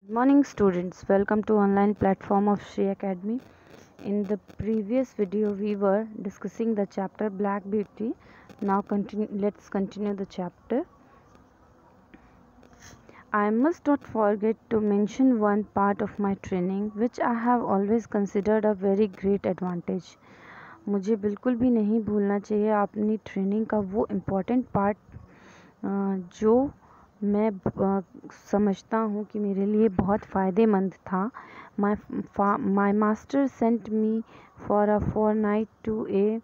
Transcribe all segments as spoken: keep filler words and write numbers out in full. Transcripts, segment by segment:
Good morning students, welcome to online platform of Shri Academy. In the previous video we were discussing the chapter Black Beauty. Now continue, let's continue the chapter. I must not forget to mention one part of my training which I have always considered a very great advantage. मुझे बिल्कुल भी नहीं भूलना चाहिए अपनी training का वो important part जो मैं समझता हूँ कि मेरे लिए बहुत फ़ायदेमंद था. My my master sent me for a fortnight to a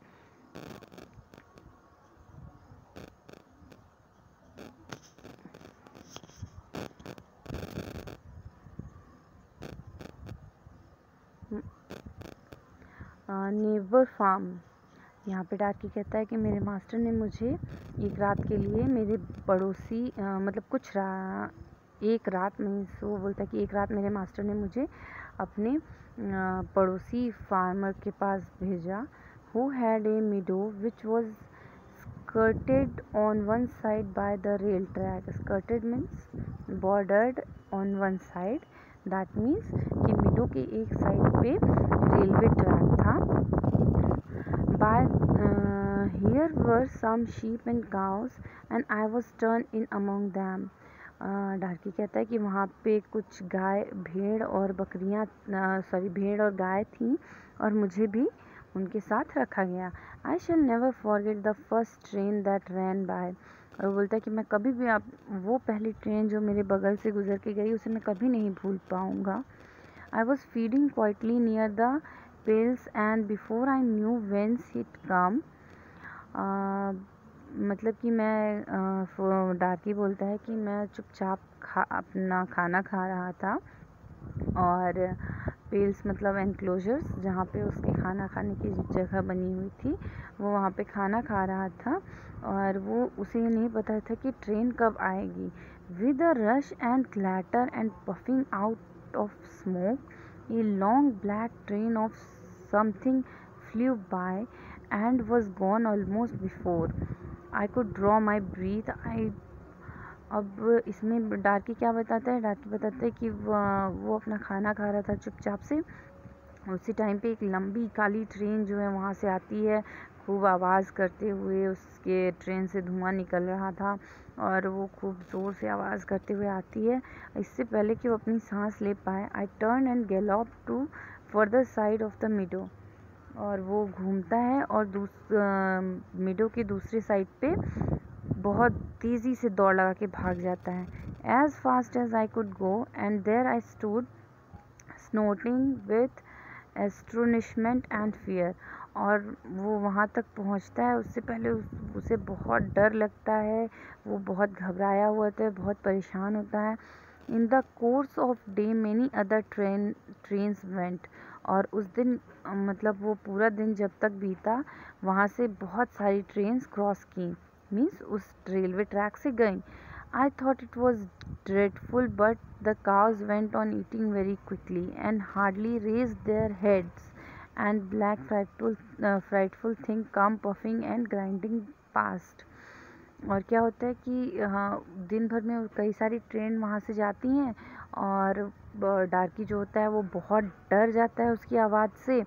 neighbour farm. यहाँ पे डार्की कहता है कि मेरे मास्टर ने मुझे एक रात के लिए मेरे पड़ोसी आ, मतलब कुछ रा, एक रात में वो बोलता है कि एक रात मेरे मास्टर ने मुझे अपने आ, पड़ोसी फार्मर के पास भेजा. Who had a meadow which was skirted on one side by the rail track. Skirted means bordered on one side. That means कि मीडो के एक साइड पे रेलवे ट्रैक था. By uh, here were some sheep and cows and I was turned in among them. Darkie कहता है कि वहाँ पे कुछ गाय भेड़ और बकरियाँ सॉरी भेड़ और गाय थी और मुझे भी उनके साथ रखा गया. I shall never forget the first train that ran by. और वो बोलता है कि मैं कभी भी आप वो पहली ट्रेन जो मेरे बगल से गुजर के गई उसे मैं कभी नहीं भूल पाऊँगा. I was feeding quietly near the pales and before I knew whence it came. मतलब कि मैं डार्की बोलता है कि मैं चुपचाप खा अपना खाना खा रहा था और पेल्स मतलब एनक्लोजर्स जहाँ पे उसके खाना खाने की जगह बनी हुई थी वो वहाँ पे खाना खा रहा था और वो उसे नहीं पता था कि ट्रेन कब आएगी. With a rush and clatter and puffing out of smoke a long black train of something flew by and was gone almost before I could draw my breath. I अब इसमें डार्की क्या बताता है. डार्की बताता है कि वो अपना खाना खा रहा था चुपचाप से. उसी टाइम पे एक लंबी काली ट्रेन जो है वहाँ से आती है खूब आवाज़ करते हुए. उसके ट्रेन से धुआं निकल रहा था और वो खूब ज़ोर से आवाज़ करते हुए आती है. इससे पहले कि वो अपनी सांस ले पाए I turn and gallop to further side of the meadow. और वो घूमता है और दूस मीडो के दूसरे साइड पे बहुत तेज़ी से दौड़ लगा के भाग जाता है. As fast as I could go and there I stood snorting with astonishment and fear. और वो वहाँ तक पहुँचता है उससे पहले उस, उसे बहुत डर लगता है. वो बहुत घबराया हुआ होता है, बहुत परेशान होता है. In the course of day many other train trains went. और उस दिन मतलब वो पूरा दिन जब तक बीता वहाँ से बहुत सारी ट्रेन्स क्रॉस की मीन्स उस रेलवे ट्रैक से गई. I thought it was dreadful, but the cows went on eating very quickly and hardly raised their heads, and black frightful uh, frightful thing come puffing and grinding past. और क्या होता है कि हाँ, दिन भर में कई सारी ट्रेन वहाँ से जाती हैं और डार्की जो होता है वो बहुत डर जाता है उसकी आवाज़ से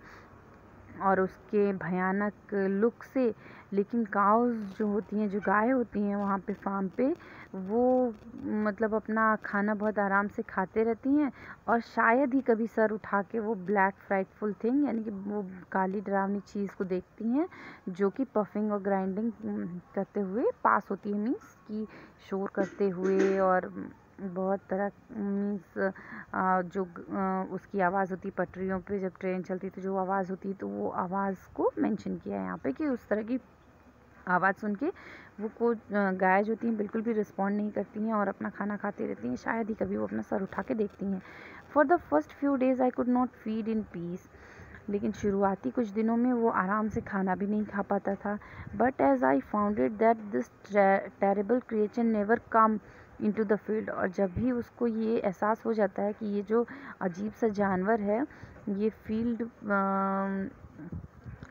और उसके भयानक लुक से. लेकिन काउज जो होती हैं जो गाय होती हैं वहाँ पे फार्म पे वो मतलब अपना खाना बहुत आराम से खाते रहती हैं और शायद ही कभी सर उठा के वो ब्लैक फ्राइटफुल थिंग यानी कि वो काली डरावनी चीज़ को देखती हैं जो कि पफिंग और ग्राइंडिंग करते हुए पास होती है. मीन्स कि शोर करते हुए और बहुत तरह मीन्स जो उसकी आवाज़ होती पटरियों पे जब ट्रेन चलती तो जो आवाज़ होती तो वो आवाज़ को मेंशन किया है यहाँ पे कि उस तरह की आवाज़ सुन के वो को गाय जो होती हैं बिल्कुल भी रिस्पॉन्ड नहीं करती हैं और अपना खाना खाती रहती हैं. शायद ही कभी वो अपना सर उठा के देखती हैं. For the first few days I could not feed in peace. लेकिन शुरुआती कुछ दिनों में वो आराम से खाना भी नहीं खा पाता था. But as I founded that this terrible creature never come into the field. और जब भी उसको ये एहसास हो जाता है कि ये जो अजीब सा जानवर है ये फील्ड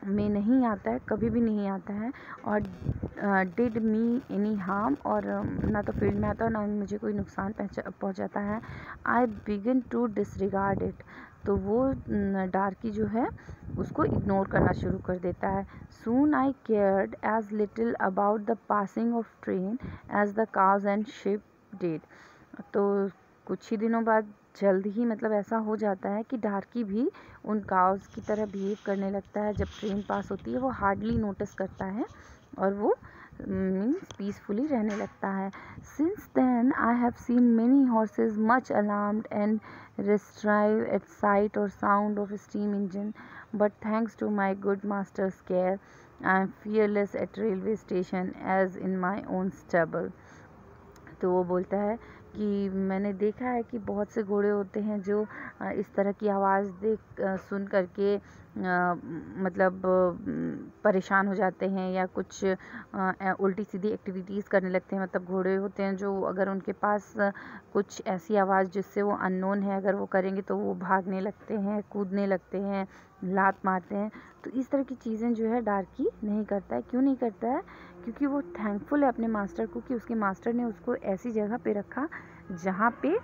में नहीं आता है, कभी भी नहीं आता है, और डिड मी एनी हार्म, और ना तो फील्ड में आता है ना मुझे कोई नुकसान पहुंचाता है। I begin to disregard it, तो वो डार्की जो है उसको इग्नोर करना शुरू कर देता है। Soon I cared as little about the passing of train as the cows and sheep did, तो कुछ ही दिनों बाद जल्द ही मतलब ऐसा हो जाता है कि डार्की भी उन काउज की तरह बिहेव करने लगता है। जब ट्रेन पास होती है वो हार्डली नोटिस करता है और वो मीन्स पीसफुली रहने लगता है। Since then I have seen many horses much alarmed and restive at sight or sound of steam engine, but thanks to my good master's care I am fearless at railway station as in my own stable. तो वो बोलता है कि मैंने देखा है कि बहुत से घोड़े होते हैं जो इस तरह की आवाज़ देख सुन करके मतलब परेशान हो जाते हैं या कुछ उल्टी सीधी एक्टिविटीज़ करने लगते हैं। मतलब घोड़े होते हैं जो अगर उनके पास कुछ ऐसी आवाज़ जिससे वो अननोन है अगर वो करेंगे तो वो भागने लगते हैं, कूदने लगते हैं, लात मारते हैं। तो इस तरह की चीज़ें जो है डार्की नहीं करता है। क्यों नहीं करता है? क्योंकि वो थैंकफुल है अपने मास्टर को कि उसके मास्टर ने उसको ऐसी जगह पे रखा जहाँ पे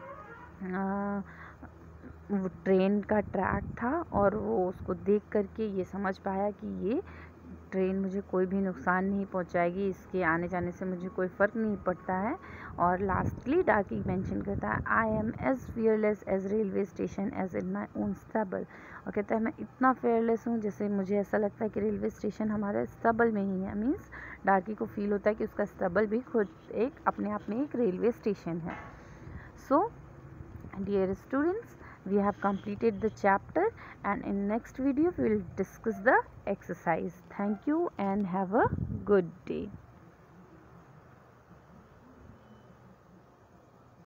आ, वो ट्रेन का ट्रैक था, और वो उसको देख करके ये समझ पाया कि ये ट्रेन मुझे कोई भी नुकसान नहीं पहुंचाएगी, इसके आने जाने से मुझे कोई फ़र्क नहीं पड़ता है। और लास्टली डार्की मेंशन करता है I am as fearless as railway station as in my own stable, और कहता है मैं इतना फेयरलेस हूँ जैसे मुझे ऐसा लगता है कि रेलवे स्टेशन हमारे स्टेबल में ही है। मीन्स डार्की को फील होता है कि उसका स्टेबल भी खुद एक अपने आप में एक रेलवे स्टेशन है। So dear students, we have completed the chapter, and in next video we will discuss the exercise. Thank you and have a good day.